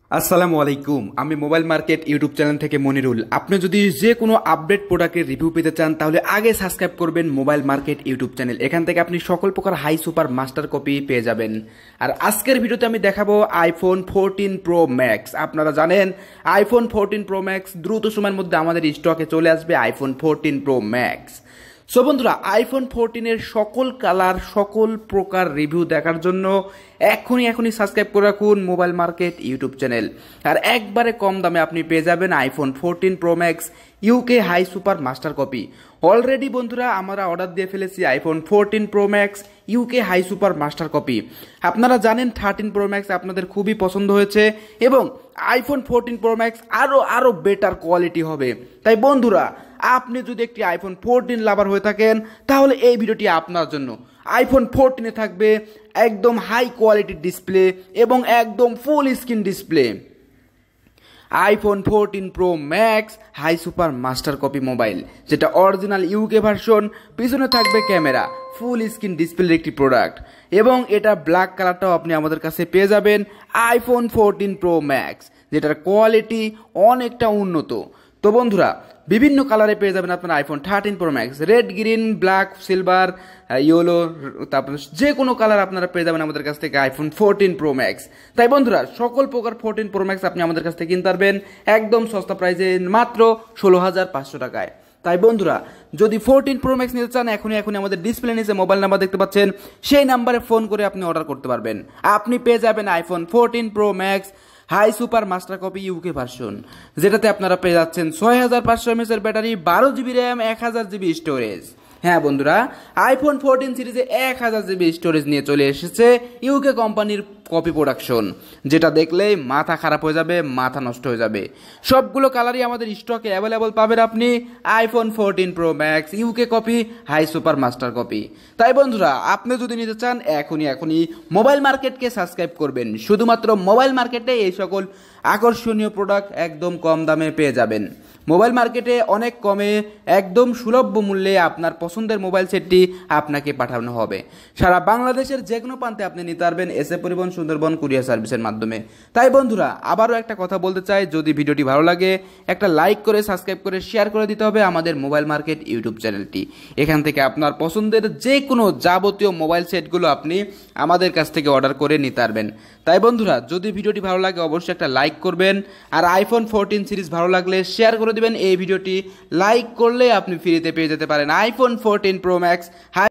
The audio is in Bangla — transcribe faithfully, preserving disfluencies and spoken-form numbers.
আসসালামু আলাইকুম। আমি মোবাইল মার্কেট ইউটিউব চ্যানেল থেকে মনিরুল। আপনি যদি যে কোনো আপডেট প্রোডাক্টের রিভিউ পেতে চান তাহলে আগে সাবস্ক্রাইব করবেন মোবাইল মার্কেট ইউটিউব চ্যানেল। এখান থেকে আপনি সকল প্রকার হাই সুপার মাস্টার কপি পেয়ে যাবেন। আর আজকের ভিডিওতে আমি দেখাবো আইফোন ফোরটিন প্রো ম্যাক্স। আপনারা জানেন আইফোন ফোরটিন প্রো ম্যাক্স দ্রুত সময়ের মধ্যে আমাদের স্টকে চলে আসবে iPhone fourteen pro max. So বন্ধুরা, আইফোন ফোরটিনের সকল কালার সকল প্রকার রিভিউ দেখার জন্য এখনই এখনই সাবস্ক্রাইব করে রাখুন মোবাইল মার্কেট ইউটিউব চ্যানেল। আর একবারে কম দামে আপনি পেয়ে যাবেন iPhone fourteen pro max UK high super master copy. Already বন্ধুরা আমরা অর্ডার দিয়ে ফেলেছি iPhone fourteen pro max UK high super master copy. আপনারা জানেন থার্টিন প্রো ম্যাক্স আপনাদের খুবই পছন্দ হয়েছে এবং আইফোন ফোরটিন প্রো ম্যাক্স আরও আরও বেটার কোয়ালিটি হবে। তাই বন্ধুরা, আপনি যদি একটি আইফোন ফোরটিন লাভার হয়ে থাকেন তাহলে এই ভিডিওটি আপনার জন্য। আইফোন ফোরটিনে থাকবে একদম হাই কোয়ালিটির ডিসপ্লে এবং একদম full screen display. IPhone fourteen pro max high super master copy mobile, যেটা অরিজিনাল ইউকে ভার্সন। পিছনে থাকবে ক্যামেরা, ফুল স্ক্রিন ডিসপ্লের একটি প্রোডাক্ট এবং এটা ব্ল্যাক কালারটাও আপনি আমাদের কাছে পেয়ে যাবেন আইফোন ফোরটিন প্রো ম্যাক্স, যেটার কোয়ালিটি অনেকটা উন্নত। তো বন্ধুরা, বিভিন্ন কালারে পেয়ে যাবেন আপনার iPhone thirteen pro max, red, green, black, silver, yellow, তারপর যে কোনো কালার আপনারা পেয়ে যাবেন আমাদের কাছ থেকে আইফোন ফোরটিন প্রো ম্যাক্স। তাই বন্ধুরা, সকল প্রকার ফোরটিন প্রো ম্যাক্স আপনি আমাদের কাছ থেকে কিনতে পারবেন একদম সস্তা প্রাইসে, মাত্র ষোলো হাজার পাঁচশো টাকায়। তাই বন্ধুরা, যদি ফোরটিন প্রো ম্যাক্স নিতে চান এখনই এখনই আমাদের ডিসপ্লে নিচে মোবাইল নাম্বার দেখতে পাচ্ছেন, সেই নাম্বারে ফোন করে আপনি অর্ডার করতে পারবেন। আপনি পেয়ে যাবেন iPhone fourteen pro max high super master copy UK version, যেটাতে আপনারা পেয়ে যাচ্ছেন ছয় হাজার পাঁচশো এমএস এর ব্যাটারি, বারো জিবি র্যাম, এক হাজার জিবি স্টোরেজ। হ্যাঁ বন্ধুরা, আইফোন ফোরটিন সিরিজে এক হাজার জিবি স্টোরেজ নিয়ে চলে এসেছে ইউকে কোম্পানির কপি প্রোডাকশন, যেটা দেখলেই মাথা খারাপ হয়ে যাবে, মাথা নষ্ট হয়ে যাবে। সবগুলো কালারই আমাদের স্টকে অ্যাভেলেবল পাবেন আপনি iPhone fourteen pro max UK copy high super master copy. তাই বন্ধুরা, আপনি যদি নিতে চান এখনই এখনই মোবাইল মার্কেটকে সাবস্ক্রাইব করবেন। শুধুমাত্র মোবাইল মার্কেটে এই সকল আকর্ষণীয় প্রোডাক্ট একদম কম দামে পেয়ে যাবেন। মোবাইল মার্কেটে অনেক কমে একদম সুলভ মূল্যে আপনার পছন্দের মোবাইল সেটটি আপনাকে পাঠানো হবে। সারা বাংলাদেশের যে কোনো প্রান্তে আপনি নিতে পারবেন এসএ পরিবহন সুন্দরবন কুরিয়ার সার্ভিসের মাধ্যমে। তাই বন্ধুরা, আবারও একটা কথা বলতে চাই, যদি ভিডিওটি ভালো লাগে একটা লাইক করে সাবস্ক্রাইব করে শেয়ার করে দিতে হবে আমাদের মোবাইল মার্কেট ইউটিউব চ্যানেলটি। এখান থেকে আপনার পছন্দের যে কোনো যাবতীয় মোবাইল সেটগুলো আপনি আমাদের কাছ থেকে অর্ডার করে নিতে পারবেন। তাই বন্ধুরা, যদি ভিডিওটি ভালো লাগে অবশ্যই একটা লাইক করবেন, আর আইফোন ফোরটিন সিরিজ ভালো লাগলে শেয়ার করে দিবেন। এই ভিডিওটি লাইক করলে আপনি ফ্রিতে পেয়ে যেতে পারেন আইফোন ফোরটিন প্রো ম্যাক্স।